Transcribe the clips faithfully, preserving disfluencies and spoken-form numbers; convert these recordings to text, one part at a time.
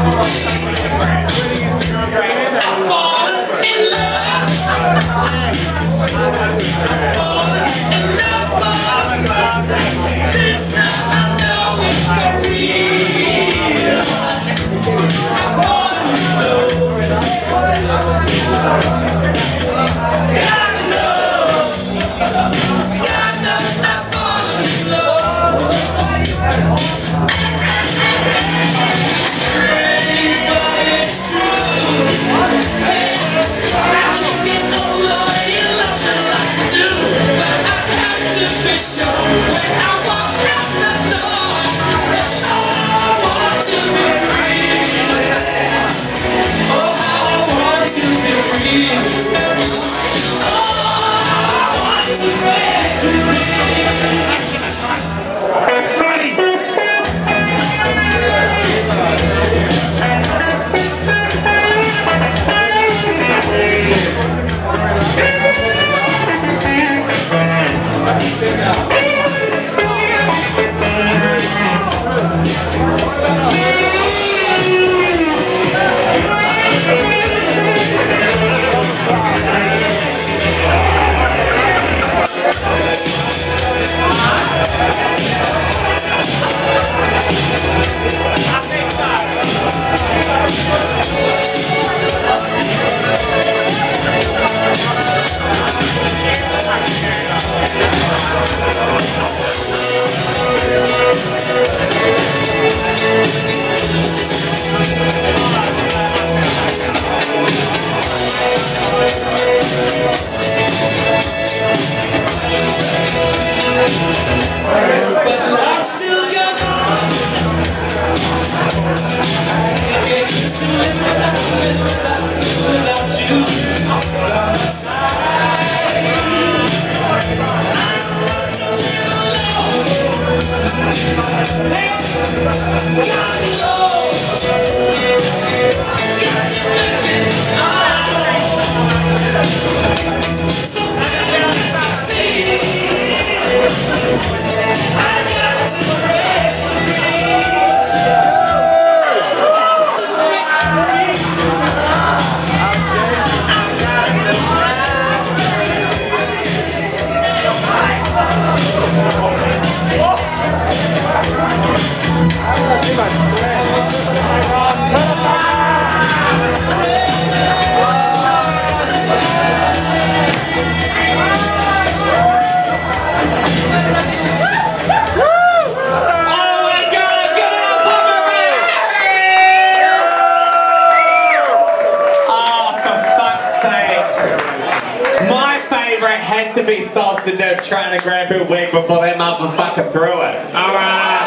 To be salsa dope trying to grab her wig before that motherfucker threw it. Alright.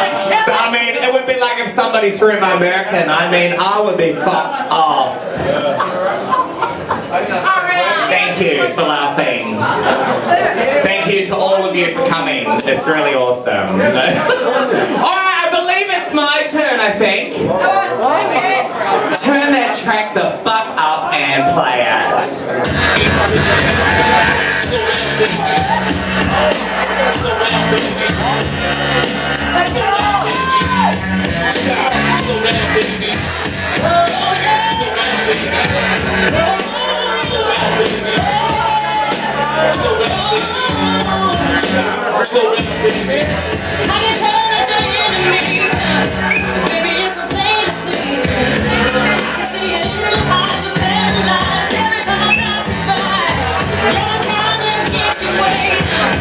So I mean, it would be like if somebody threw my American. I mean, I would be fucked off. Thank you for laughing. Thank you to all of you for coming. It's really awesome. Alright, I believe it's my turn, I think. Turn that track the fuck up and play it.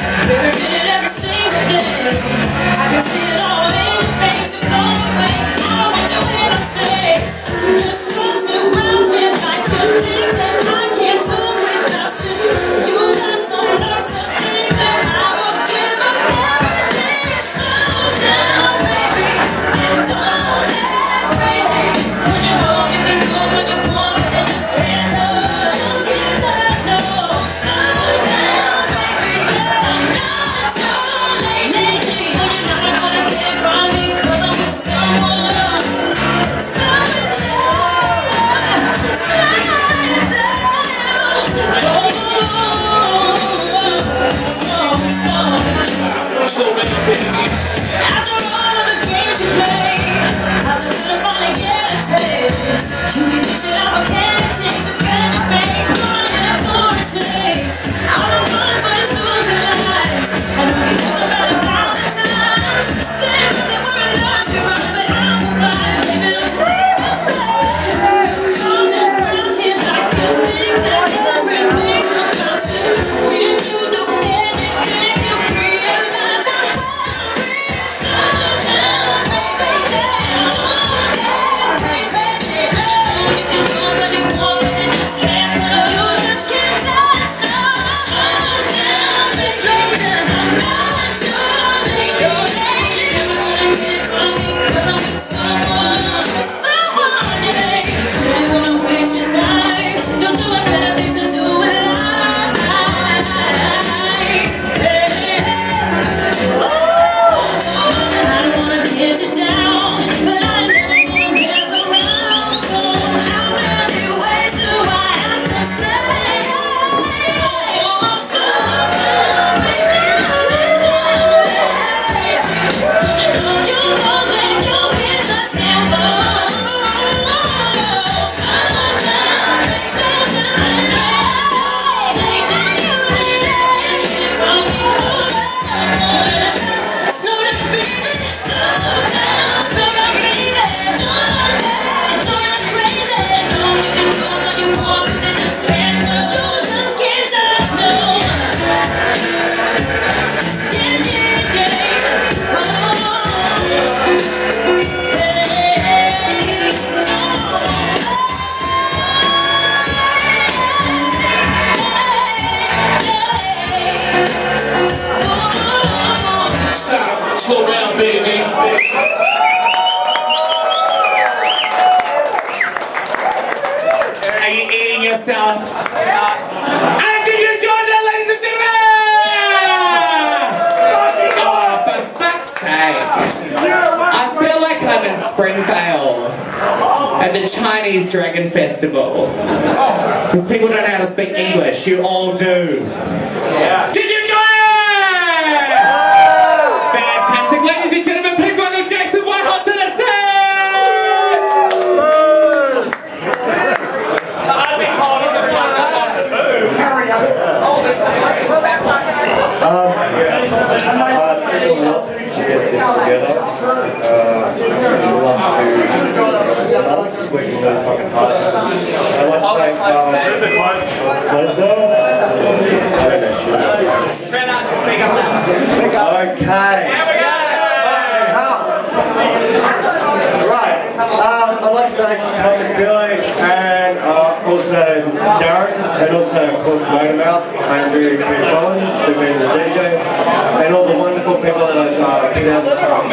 Every single day, I can see it all in your face. You come away. yourself. And did you enjoy that, ladies and gentlemen? Oh, for fuck's sake. I feel like I'm in Springvale at the Chinese Dragon Festival. Because people don't know how to speak English. You all do. Did you enjoy it? Fantastic. Ladies and gentlemen, please welcome Jackzon Whitehall to the stage! I've been holding the fuck up on the move. Hurry up. Um, uh, it took a lot to get this together. Uh, in the last two months, working really fucking hard. I'd like to thank, um, Closer. I don't know shit. Spread out, speak up loud. Okay. Here we go! Right. Um, I'd like to thank Tom and Billy and uh, also Darren and also of course Motormouth, Andrew, Peter Collins, who've been the D J, and all the wonderful people that I've uh, been able to um,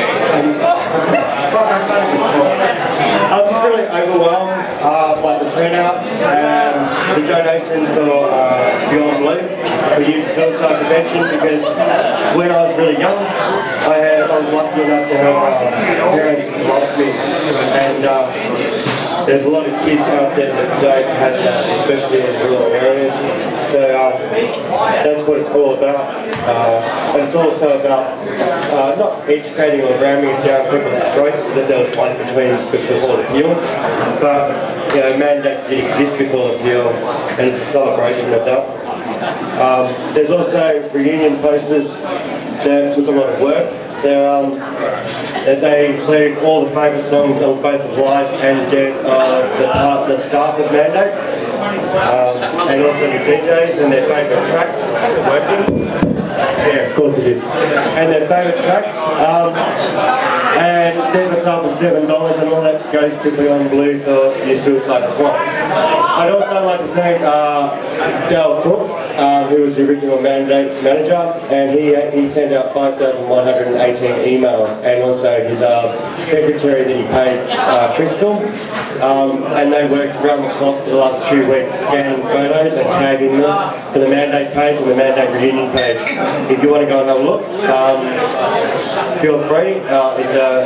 fuck, I can't even talk. I'm just really overwhelmed uh, by the turnout and the donations for uh, Beyond Blue for youth suicide prevention, because when I was really young, I had I was lucky enough to have uh, parents that loved me, and uh, there's a lot of kids out there that don't have that, especially in rural areas. So uh, that's what it's all about. Uh, and it's also about uh, not educating or ramming it down people's throats that there was one between before the appeal, but you know, Mandate did exist before the appeal, and it's a celebration of that. Um, there's also reunion posters that took a lot of work. They're, um, they include all the favourite songs of both live and dead, uh, the, uh, the staff of Mandate, um, and also the D Js and their favourite tracks. Working? Yeah, of course it is. And their favourite tracks. Um, and they're for sale for seven dollars, and all that goes to Beyond Blue for your suicide as well. I'd also like to thank uh, Dale Cook, uh, who was the original Mandate manager, and he uh, he sent out five thousand one hundred eighteen emails, and also his uh, secretary that he paid, uh, Crystal, um, and they worked around the clock for the last two weeks scanning photos and tagging them to the Mandate page and the Mandate reunion page. If you want to go and have a look, um, feel free. Uh, it's a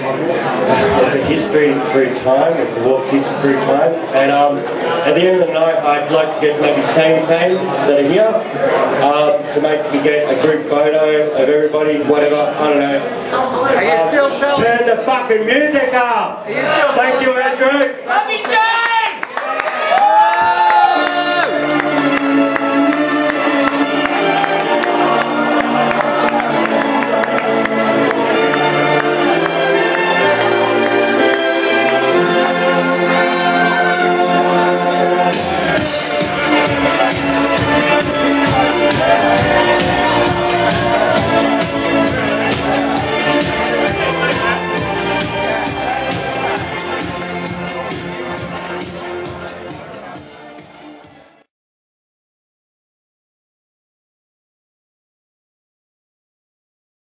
it's a history through time. It's a walk through time, and um, at the end of the night, I'd like to get maybe same same that are here uh, to make me get a group photo of everybody, whatever. I don't know. Are you um, still selling? Turn the fucking music up. Are you still Thank you, Andrew. Love you, Joe.